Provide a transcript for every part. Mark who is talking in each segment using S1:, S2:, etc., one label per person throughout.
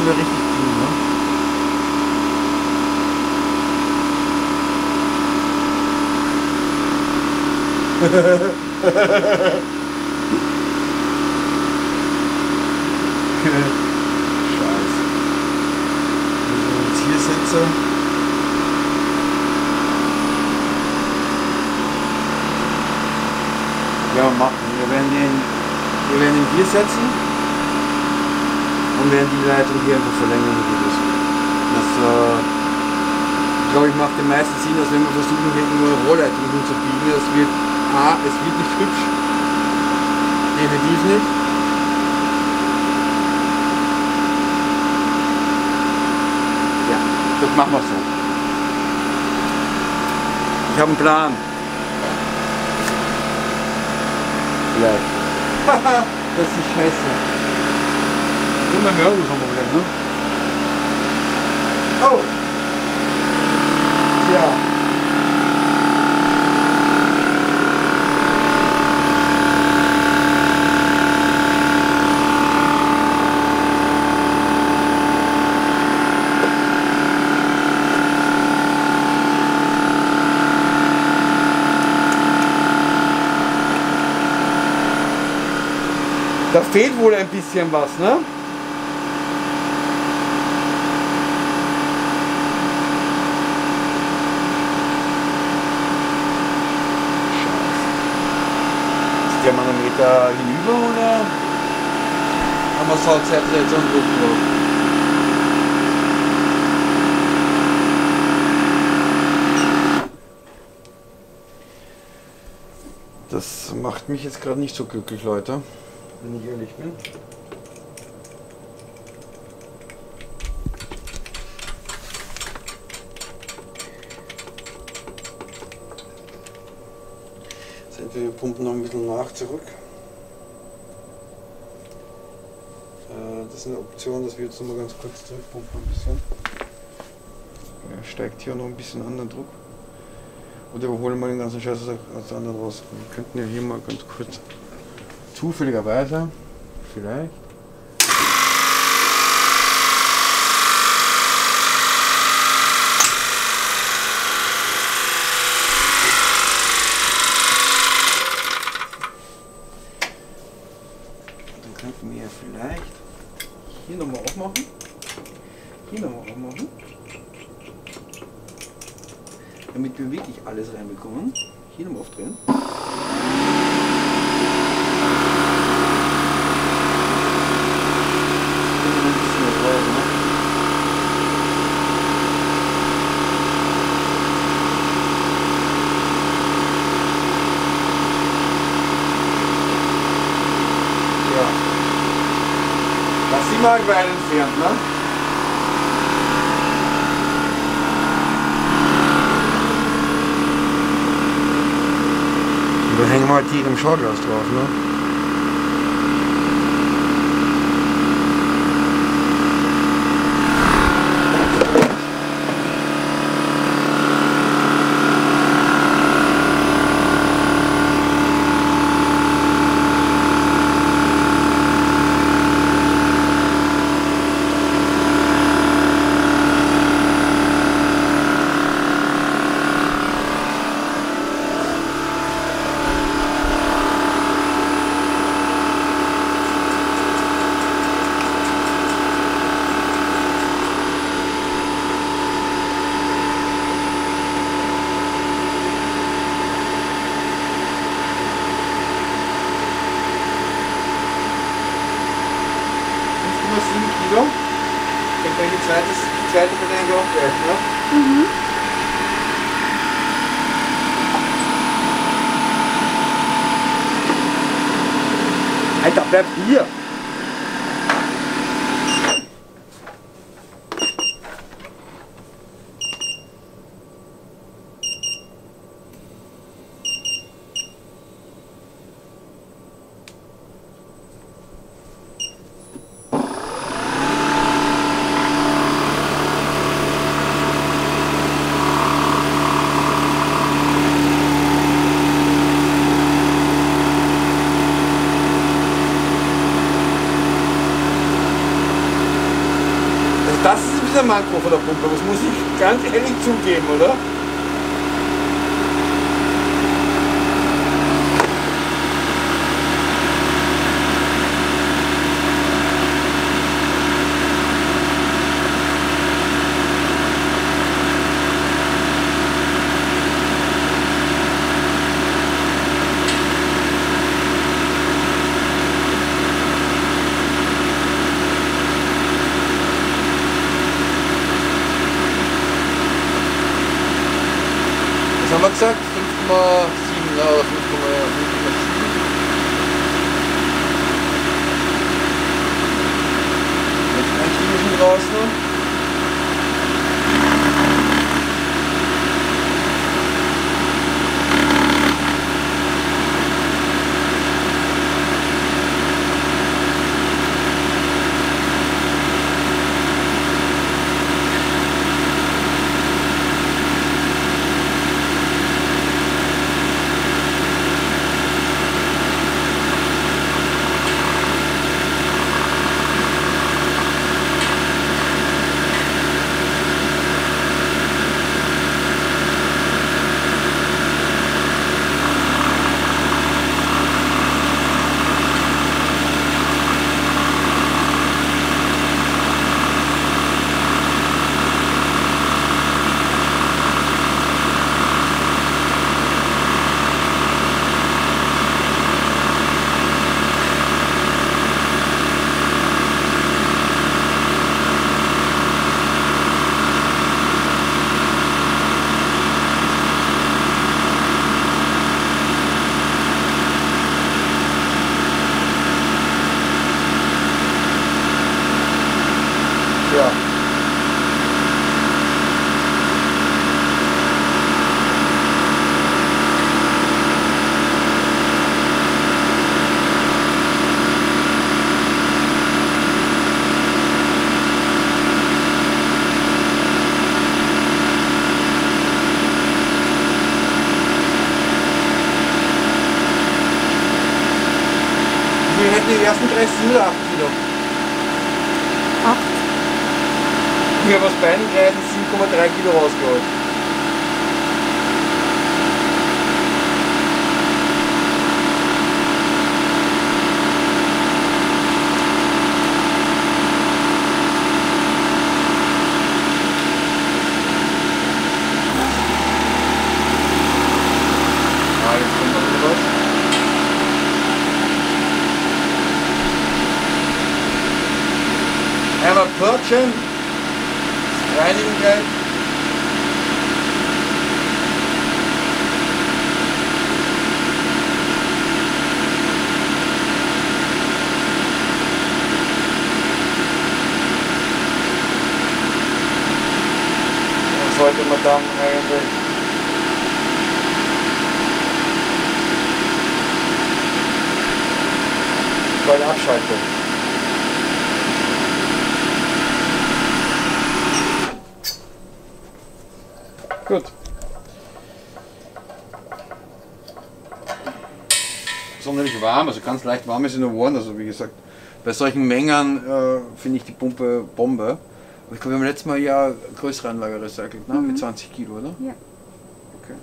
S1: sitzen wir richtig drin, ne? Scheiße. Wenn ich jetzt hier sitze. Ja, machen. Wir werden ihn hier setzen und werden die Leitung hier einfach verlängern. Das, ich glaube, ich macht den meisten Sinn, als wenn wir versuchen, hier irgendwo eine Rohrleitung hinzubiegen. Es wird nicht hübsch. Definitiv nicht. Ja, das machen wir so. Ich habe einen Plan. Vielleicht. Das ist scheiße. Nur beim Hören vom Problem, ne? Oh! Ja. Da fehlt wohl ein bisschen was, ne? Ist der Manometer hinüber oder haben wir es hauptsächlich jetzt angucken? Das macht mich jetzt gerade nicht so glücklich, Leute. Wenn ich ehrlich bin. Also wir pumpen noch ein bisschen zurück. Das ist eine Option, dass wir jetzt noch mal ganz kurz zurückpumpen ein bisschen. Er steigt hier noch ein bisschen an den Druck. Oder wir holen mal den ganzen Scheiß aus der anderen raus. Wir könnten ja hier mal ganz kurz zufälligerweise, vielleicht. Dann könnten wir vielleicht hier nochmal aufmachen. Hier nochmal aufmachen. Damit wir wirklich alles reinbekommen. Hier nochmal aufdrehen. Das sind wir halt weit entfernt, ne? Und dann hängen wir halt hier im Schorglas drauf, ne? Kilo. Ich denke, die zweite Verlängerung auch gleich, ne? Mhm. Alter, bleib hier! Manko von der Pumpe, das muss ich ganz ehrlich zugeben, oder? Haben wir gesagt? 5,7 oder 5,7. Jetzt ein Kilo schon draußen. Ja. Wir hätten die ersten 3 8 Kilo.
S2: 8.
S1: Ich habe aus beiden Kreisen 7,3 Kilo rausgeholt. Ah, jetzt kommt noch wieder was. Einmal purgen. Reinigen gleich. Was sollte man dann eigentlich? Bei der Abschaltung. Gut. Sonderlich warm, also ganz leicht warm ist in der Ohren, also wie gesagt, bei solchen Mengen finde ich die Pumpe Bombe. Aber ich glaube, wir haben letztes Mal ja eine größere Anlage recycelt, ne? Mit 20 Kilo, oder?
S2: Ja.
S1: Okay.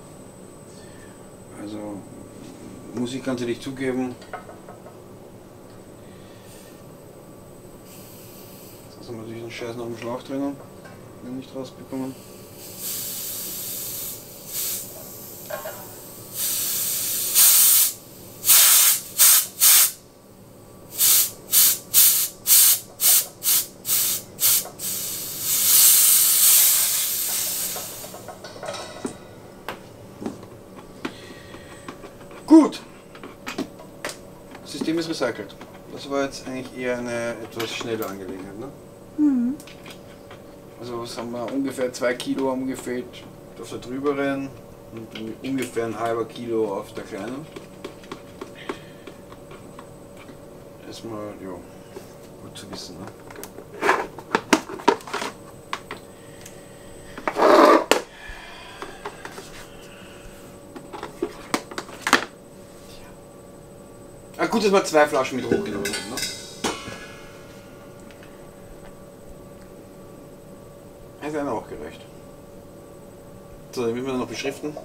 S1: Also, muss ich ganz ehrlich zugeben, jetzt haben wir natürlich einen Scheiß noch im Schlauch drinnen, den wir nicht rausbekommen. Gut, das System ist recycelt. Das war jetzt eigentlich eher eine etwas schnelle Angelegenheit. Ne?
S2: Mhm.
S1: Also was haben wir? Ungefähr 2 Kilo haben gefehlt auf der drüberen und ungefähr ein halber Kilo auf der kleinen. Erstmal, ja, gut zu wissen. Ne? Ah, gut, dass wir 2 Flaschen mit hochgenommen haben. Ne? wäre mir auch gerecht. So, den müssen wir noch beschriften.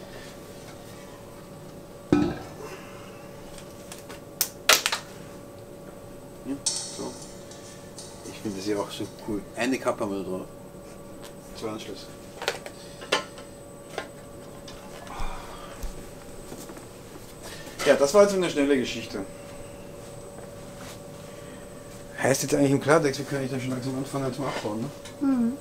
S1: Ja, so. Ich finde das ja auch so cool. Eine Kappe haben wir da drauf. 2 Anschlüsse. Ja, das war jetzt eine schnelle Geschichte. Heißt jetzt eigentlich im Klartext, wir können dann schon langsam anfangen zum Abbauen, ne?
S2: Mhm.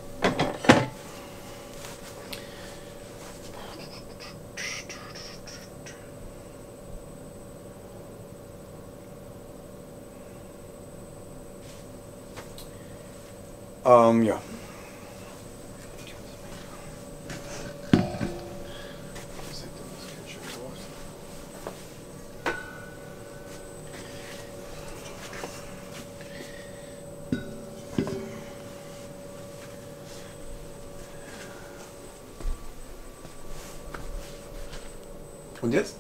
S1: Ja. Und jetzt?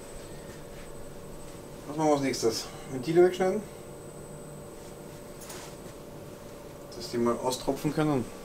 S1: Was machen wir als nächstes? Ventile wegschneiden? Dass die mal austropfen können.